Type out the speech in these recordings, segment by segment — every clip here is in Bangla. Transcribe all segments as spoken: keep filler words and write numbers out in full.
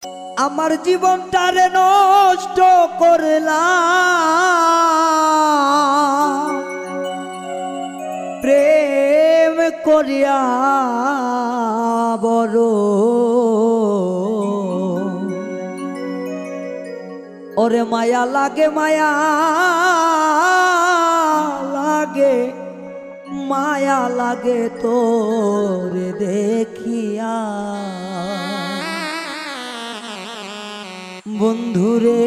আমার জীবনটারে নষ্ট করলাম প্রেম করিয়া বড় ওরে মায়া লাগে মায়া লাগে মায়া লাগে তোরে দেখিয়া বন্ধুরে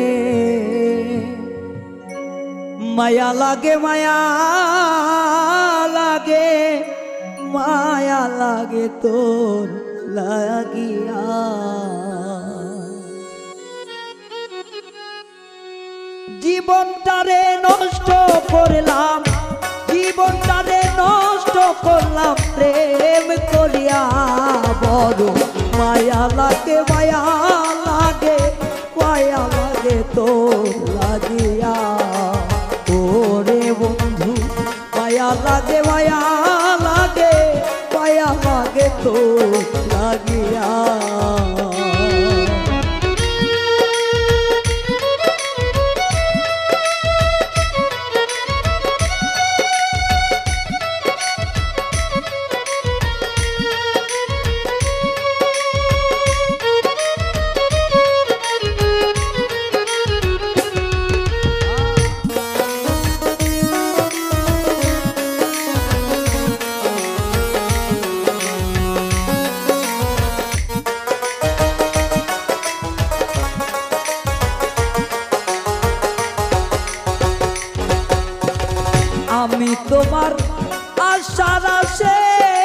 মায়া লাগে মায়া লাগে মায়া লাগে তোর লাগিয়া জীবনটারে নষ্ট করলাম জীবনটারে নষ্ট করলাম প্রেম করিয়া বড় মায়া লাগে মায়া লাগে মায়া লাগে তোর লাগিয়া ওরে বন্ধু মায়া লাগে মায়া লাগে মায়া লাগে তোর লাগিয়া আমি তোমার আশার আশে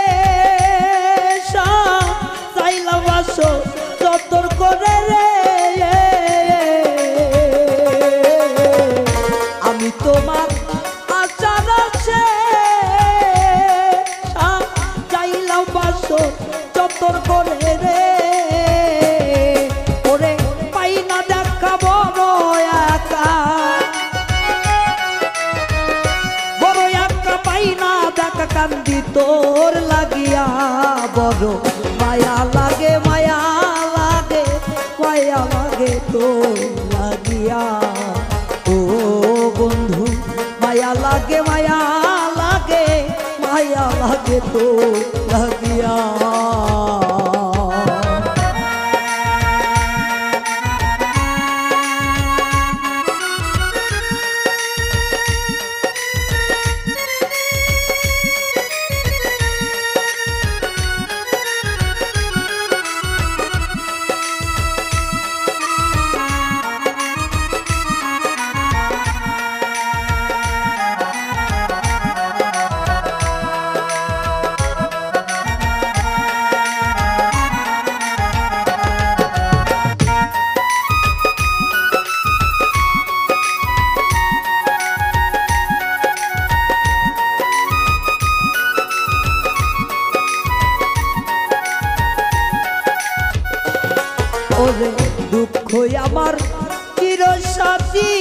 চাইলাম আসো যতর করে রে আমি তোমার আশার আশে চাইলাম আসো যতর করে রে ওরে পাই না দেখা বড় একা কান্দি তোর লাগিয়া বড় মায়া লাগে মায়া লাগে মায়া লাগে তোর লাগিয়া ও বন্ধু মায়া লাগে মায়া লাগে মায়া লাগে তোর লাগিয়া ওরে দুঃখ আমার চিরসাথী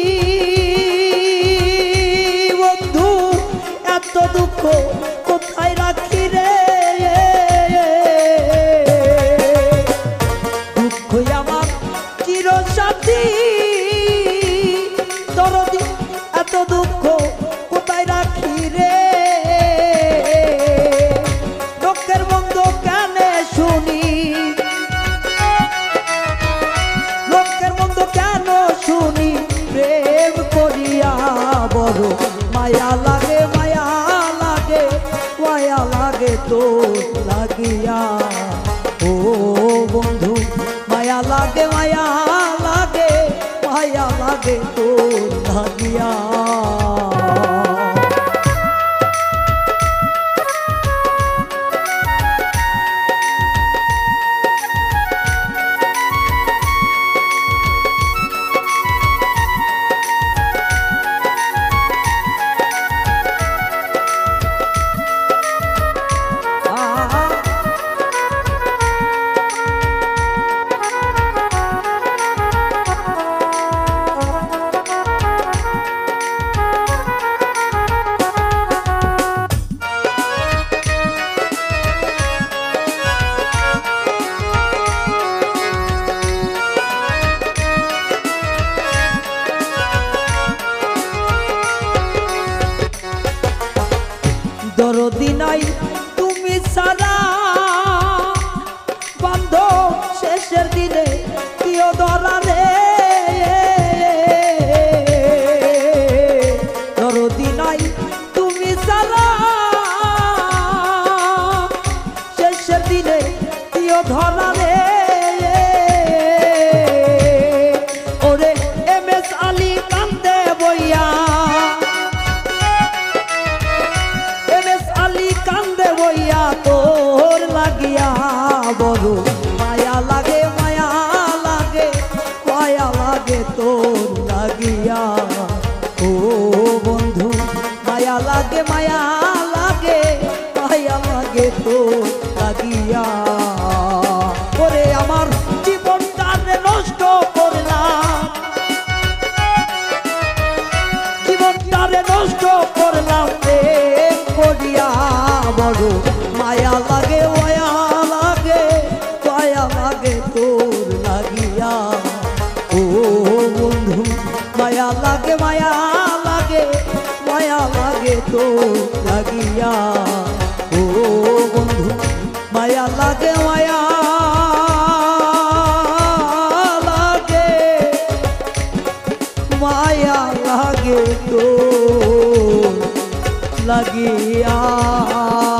বন্ধু এত দুঃখ কোথায় রাখি রে দুঃখ আমার চিরসাথী দরদি এত দুঃখ কোথায় রাখি রে লোকের বন্ধ কানে শুনি শুনি প্রেম করিয়া বড় মায়া লাগে মায়া লাগে মায়া লাগে তো লাগিয়া ও বন্ধু মায়া লাগে মায়া লাগে মায়া লাগে তো লাগিয়া নাই তুমি ছাড়া বন্ধ শেষের দিনে দিও ধরা রে দরদি নাই তুমি ছাড়া শেষের দিনে দিও ধরা রে ওরে এম এস আলী কান্দে বইয়া এম এস আলী কান্দে বইয়া তোর লাগিয়া বড় মায়া লাগে মায়া লাগে মায়া লাগে তোর লাগিয়া ও বন্ধু মায়া লাগে মায়া লাগে মায়া লাগে তোর লাগিয়া ওরে আমার জীবনটারে নষ্ট করলাম জীবনটারে নষ্ট করলাম প্রেম করিয়া বড় মায়া লাগে মায়া লাগে মায়া লাগে তোর লাগিয়া ও বন্ধু মায়া লাগে মায়া লাগে মায়া লাগে তোর লাগিয়া ও বন্ধু মায়া লাগে মায়া লাগে মায়া লাগে তোর লাগিয়া।